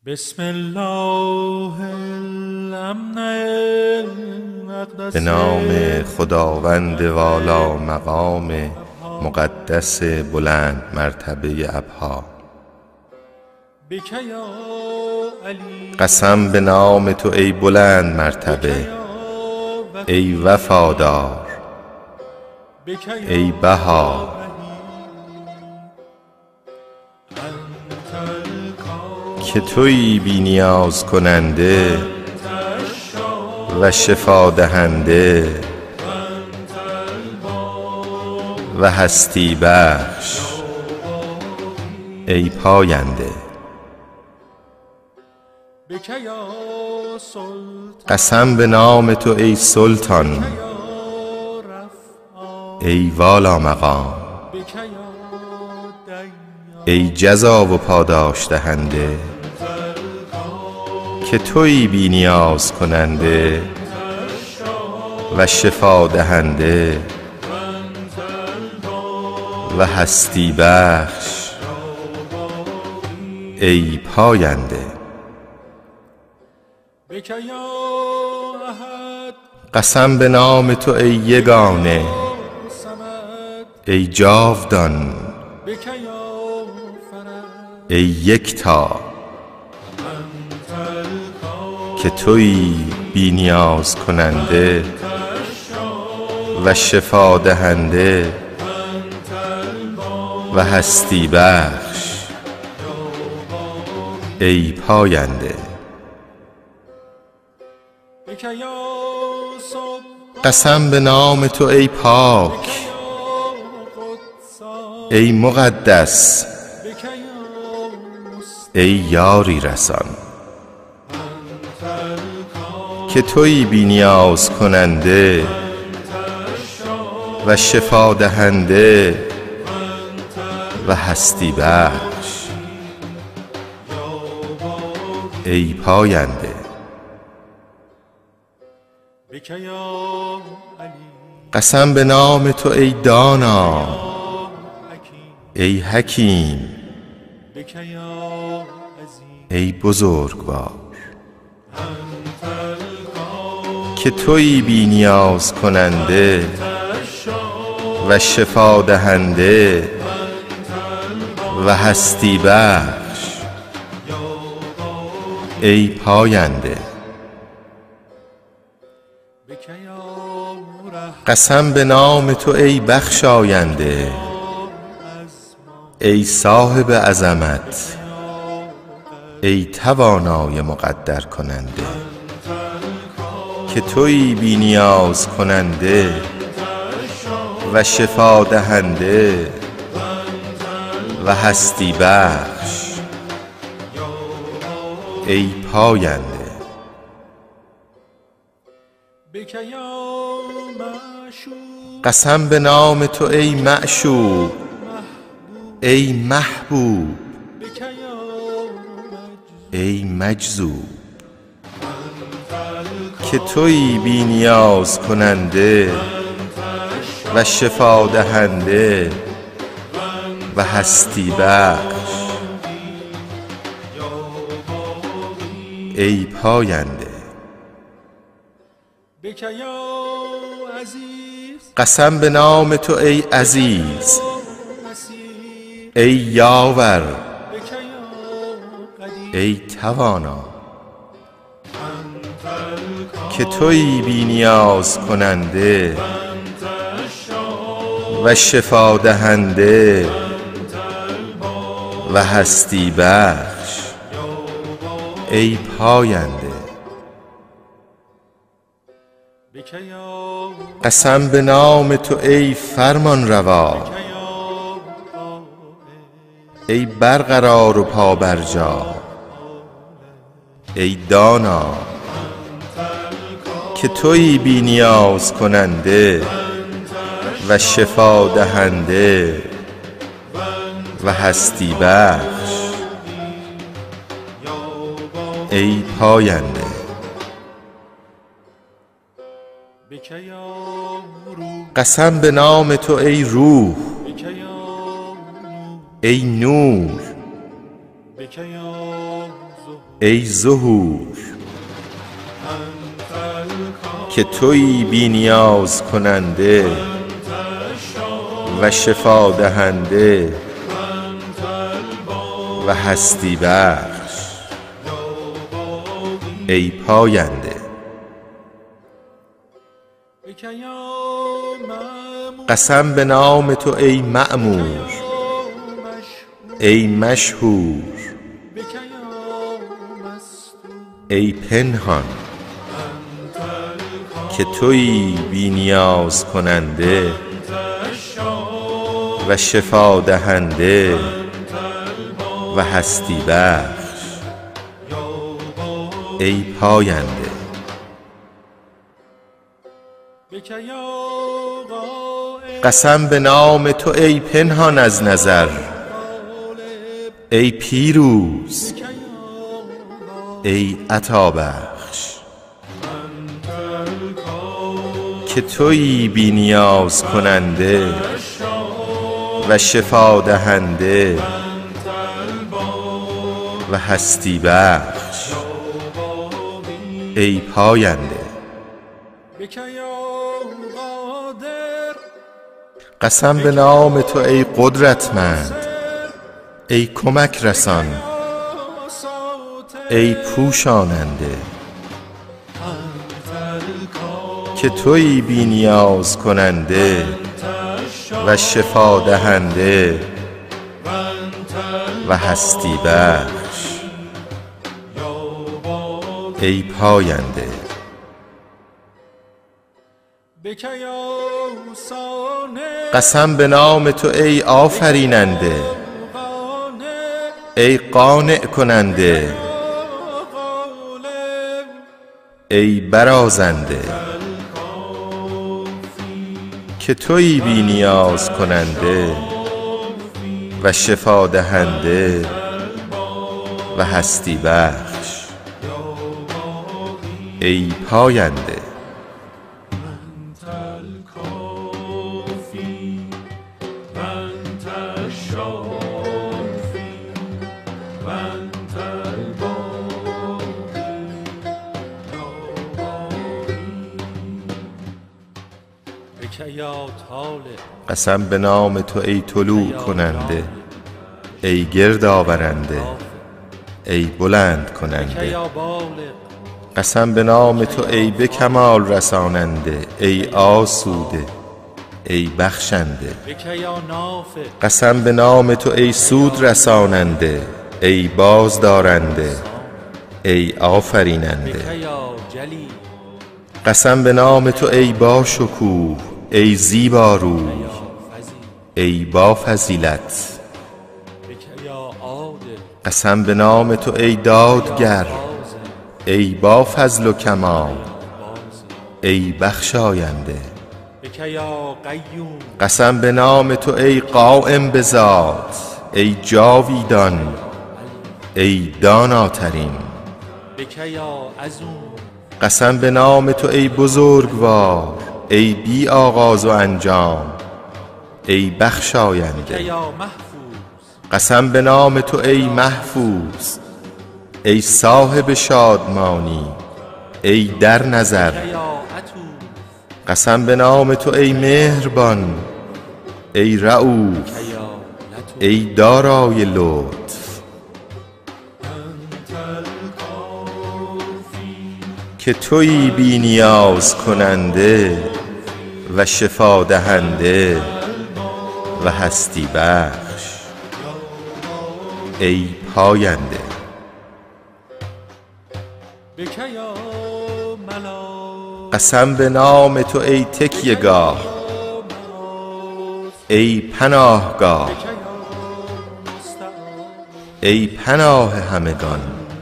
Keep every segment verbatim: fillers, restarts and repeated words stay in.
بسم الله به نام خداوند والا مقام مقدس بلند مرتبه ابها. قسم به نام تو ای بلند مرتبه، ای وفادار، ای بها، که تویی بی نیاز کننده و شفا دهنده و هستی بخش، ای پاینده. قسم به نام تو ای سلطان، ای والا مقام، ای جزا و پاداش دهنده، که تویی بی نیاز کننده و شفا دهنده و هستی بخش، ای پاینده. قسم به نام تو ای یگانه، ای جاودان، ای یکتا، که تویی بی نیاز کننده و شفا دهنده و هستی بخش، ای پاینده. قسم به نام تو ای پاک، ای مقدس، ای یاری رسان، که تویی بی نیاز کننده و شفا دهنده و هستی بخش، ای پاینده. قسم به نام تو ای دانا، ای حکیم، ای بزرگوار، که تویی بی نیاز کننده و شفا دهنده و هستی بخش، ای پاینده. قسم به نام تو ای بخشاینده، ای صاحب عظمت، ای توانای مقدر کننده، که تویی بی نیاز کننده و شفا دهنده و هستی بخش، ای پاینده. قسم به نام تو ای معشوق، ای محبوب، ای مجذوب، که تویی بی نیاز کننده و شفا دهنده و هستی بخش، ای پاینده. قسم به نام تو ای عزیز، ای یاور، ای توانا، که تویی بی نیاز کننده و شفا دهنده و هستی بخش، ای پاینده. قسم به نام تو ای فرمان روا، ای برقرار و پابرجا، ای دانا، که تویی بی نیاز کننده و شفا دهنده و هستی بخش، ای پاینده. قسم به نام تو ای روح، ای نور، ای ظهور که تویی بی نیاز کننده و شفا دهنده و هستی بخش ای پاینده. قسم به نام تو ای مأمور، ای مشهور، ای پنهان که تویی بی نیاز کننده و شفا دهنده و هستی بخش ای پاینده. قسم به نام تو ای پنهان از نظر، ای پیروز، ای عطابخش که تویی بی نیاز کننده و شفا دهنده و هستی بخش ای پاینده. قسم به نام تو ای قدرتمند، ای کمک رسان، ای پوشاننده که تویی بی نیاز کننده و شفا دهنده و هستی بخش ای پاینده. قسم به نام تو ای آفریننده، ای قانع کننده، ای برازنده که تویی بی نیاز کننده و شفا دهنده و هستی بخش ای پاینده. قسم به نام تو ای طلوع کننده، ای گرد آورنده، ای بلند کننده. قسم به نام تو ای به کمال رساننده، ای آسوده، ای بخشنده. قسم به نام تو ای سود رساننده، ای بازدارنده، ای آفریننده. قسم به نام تو ای باشکوه، ای زیباروی، ای با فضیلت. قسم به نام تو ای دادگر، ای با فضل و کمال، ای بخشاینده. قسم به نام تو ای قائم به ذات، ای جاویدان، ای داناترین. قسم به نام تو ای بزرگوار، ای بی آغاز و انجام، ای بخشاینده. قسم به نام تو ای محفوظ، ای صاحب شادمانی، ای در نظر. قسم به نام تو ای مهربان، ای رؤوف، ای دارای لطف که تویی بی نیاز کننده و شفا دهنده و هستی بخش ای پاینده. قسم به نام تو ای تکیه‌گاه، ای پناهگاه، ای پناه همگان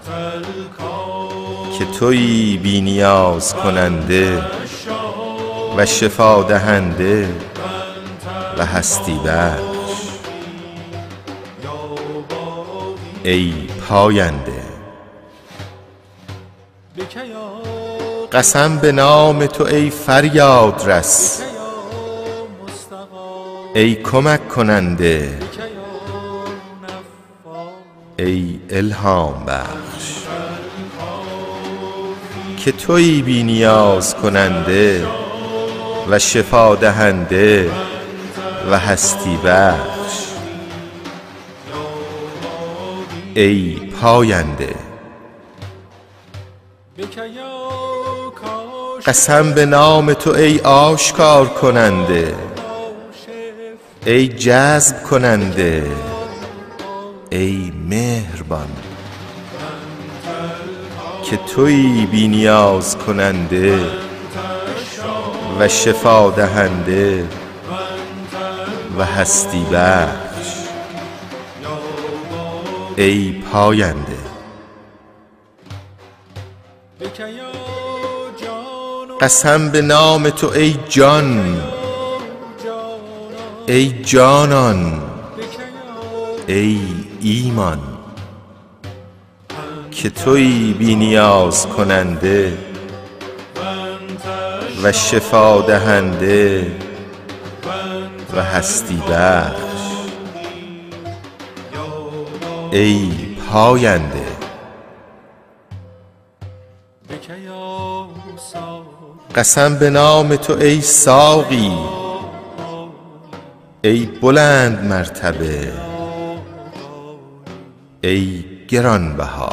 که تویی بی نیاز کننده و شفا دهنده و هستی بخش ای پاینده. قسم به نام تو ای فریاد رس، ای کمک کننده، ای الهام بخش. که تویی بی نیاز کننده و شفا دهنده و هستی بخش. ای پاینده، قسم به نام تو ای آشکار کننده، ای جذب کننده، ای مهربان، که تویی بی نیاز کننده و شفا دهنده و هستی بخش. ای پاینده، قسم به نام تو ای جان، ای جانان، ای ایمان، که تویی بی نیاز کننده و شفا دهنده و هستی بخش. ای پاینده، قسم به نام تو ای ساقی، ای بلند مرتبه، ای گرانبها،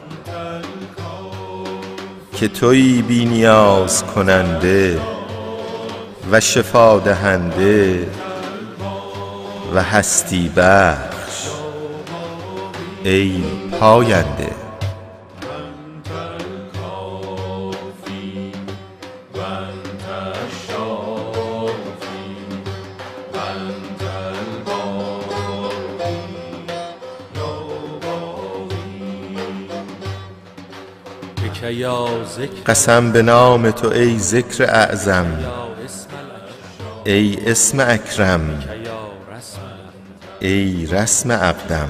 که تویی بی نیاز کننده و شفا دهنده و هستی بخش. ای پاینده، قسم به نام تو ای ذکر اعظم، ای اسم اکرم، ای رسم اقدم،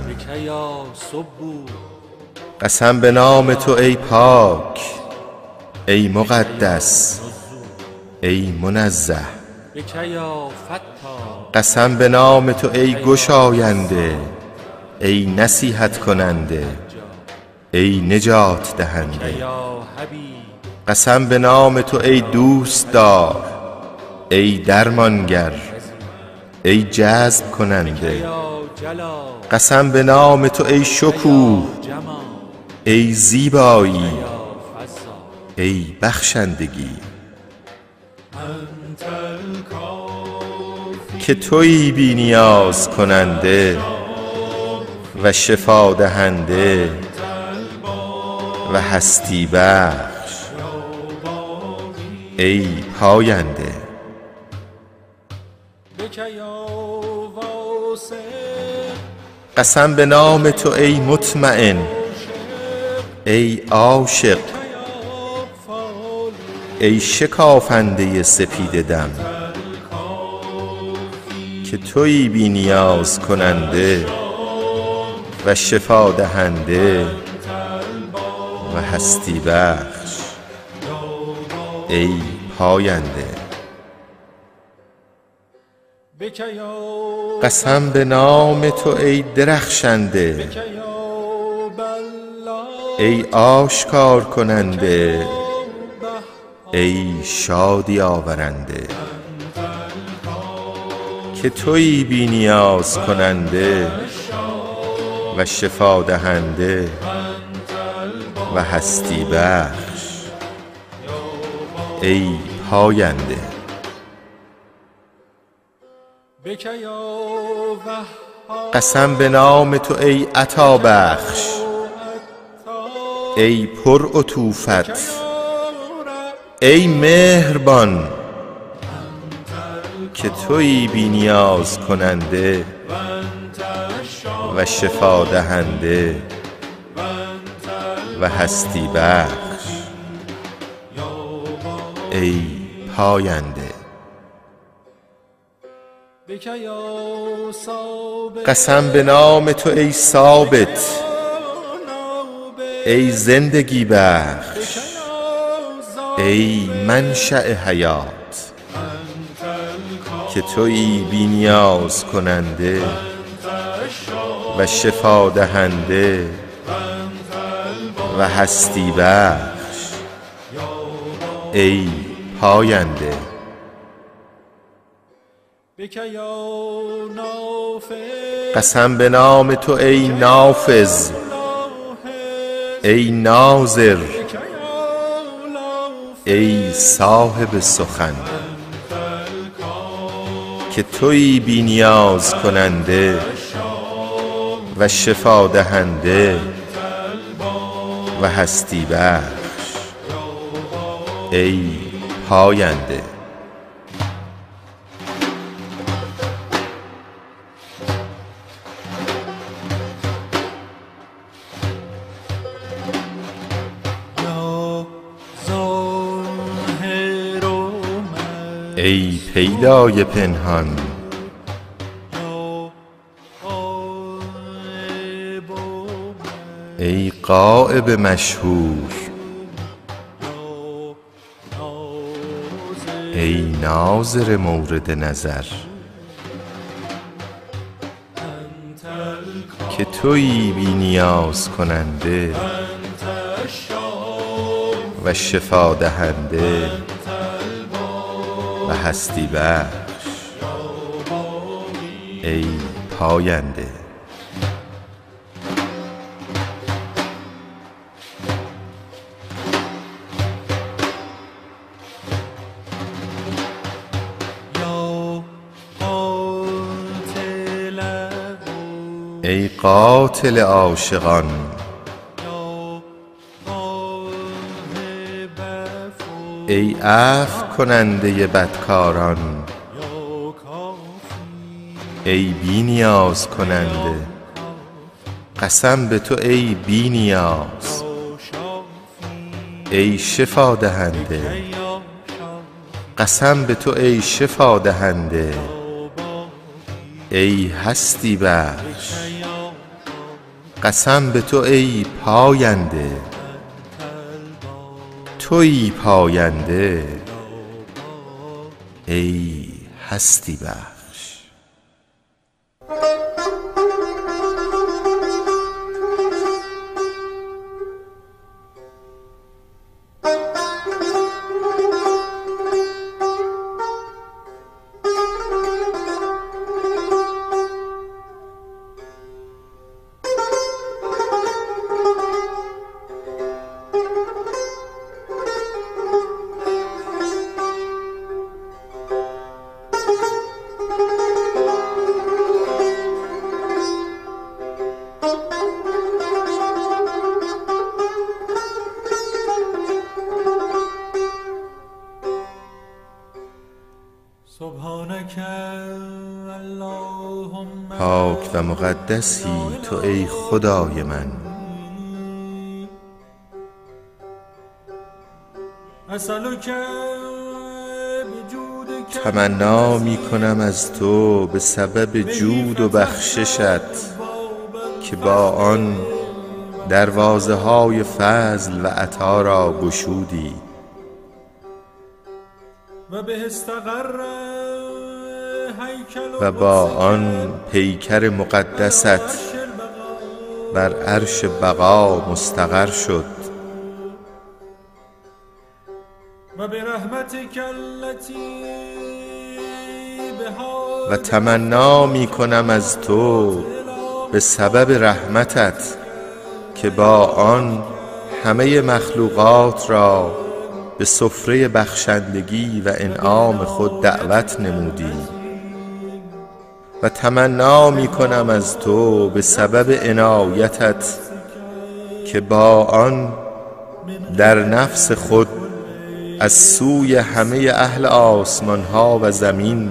قسم به نام تو ای پاک، ای مقدس، ای منزه، قسم به نام تو ای گشاینده، ای نصیحت کننده، ای نجات دهنده، قسم به نام تو ای دوست دار، ای درمانگر، ای جذب کننده، قسم به نام تو ای شکوه، ای زیبایی، ای بخشندگی، که تویی بی نیاز کننده و شفا دهنده و هستی بخش. ای پاینده، قسم به نام تو ای مطمئن، ای عاشق، ای شکافنده سپید دم، که تویی بی نیاز کننده و شفا دهنده و هستی بخش. ای پاینده، قسم به نام تو ای درخشنده، ای آشکار کننده، ای شادی آورنده، که تویی بی نیاز کننده و شفا دهنده و هستی بخش. ای پاینده، قسم به نام تو ای عطا بخش، ای پر عطوفت، ای مهربان، که تویی بی نیاز کننده و شفا دهنده و هستی بخش. ای پاینده، قسم به نام تو ای ثابت، ای زندگی بخش، ای منشأ حیات، که تویی بی نیاز کننده و شفا دهنده و هستی بخش. ای پاینده. قسم به نام تو ای نافذ، ای ناظر، ای صاحب سخن، که تویی بی نیاز کننده و شفا دهنده و هستی بخش، ای پاینده. ای پیدای پنهان، ای غایب مشهور، ای ناظر مورد نظر، که تویی بی نیاز کننده و شفا دهنده و هستی بخش، ای پاینده. ای قاتل عاشقان، ای عفو کننده بدکاران، ای بی نیاز کننده، قسم به تو ای بی نیاز، ای شفا دهنده، قسم به تو ای شفا دهنده، ای هستی بخش، قسم به تو ای پاینده. تویی پاینده، ای هستی بخش. پاک و مقدسی تو ای خدای من، تمنا می کنم از تو به سبب جود و بخششت که با آن دروازه های فضل و عطا را گشودی و با آن پیکر مقدست بر عرش بقا مستقر شد و تمنا می کنم از تو به سبب رحمتت که با آن همه مخلوقات را به سفره بخشندگی و انعام خود دعوت نمودی و تمنا می کنم از تو به سبب عنایتت که با آن در نفس خود از سوی همه اهل آسمان ها و زمین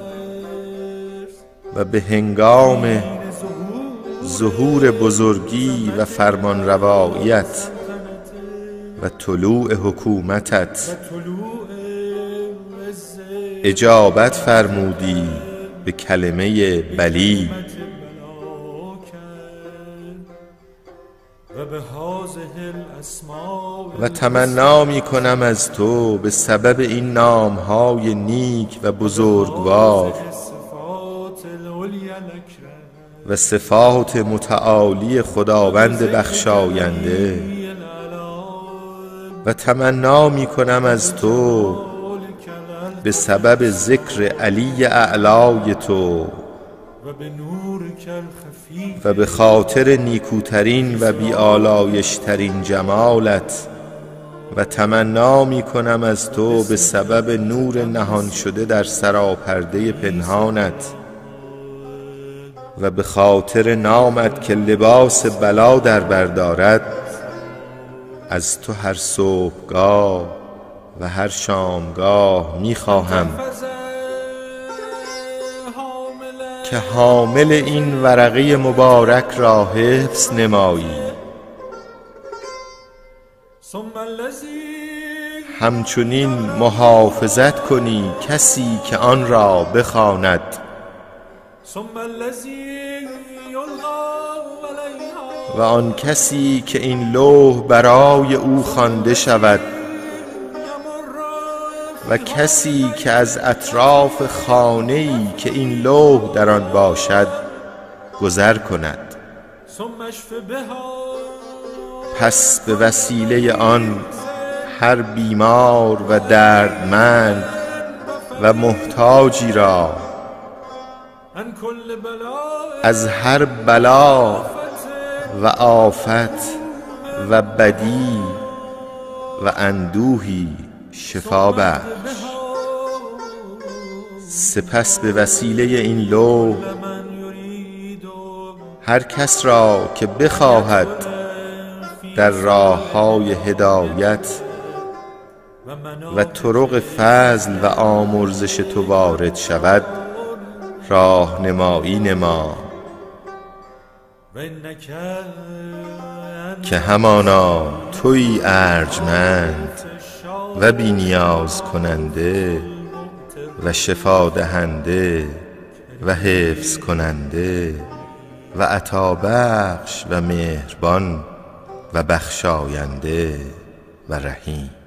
و به هنگام ظهور بزرگی و فرمانرواییت و طلوع حکومتت اجابت فرمودی به کلمه بلی و تمنا می کنم از تو به سبب این نامهای نیک و بزرگوار و صفات متعالی خداوند بخشاینده و تمنا می کنم از تو به سبب ذکر علی اعلای تو و به خاطر نیکوترین و بیالایشترین جمالت و تمنا می کنم از تو به سبب نور نهان شده در سراپرده پنهانت و به خاطر نامت که لباس بلا در بردارد از تو هر صبحگاه و هر شامگاه می خواهم که حامل این ورقه مبارک را حفظ نمایی، همچنین محافظت کنی کسی که آن را بخواند و آن کسی که این لوح برای او خوانده شود و کسی که از اطراف خانه‌ای که این لوح در آن باشد گذر کند، پس به وسیله آن هر بیمار و دردمند و محتاجی را از هر بلا و آفت و بدی و اندوهی شفا بخش. سپس به وسیله این لوح هر کس را که بخواهد در راه‌های هدایت و طرق فضل و آمرزش تو وارد شود راهنمایی نما که همانا تویی ارجمند و بی نیاز کننده و شفا دهنده و حفظ کننده و عطا بخش و مهربان و بخشاینده و رحیم.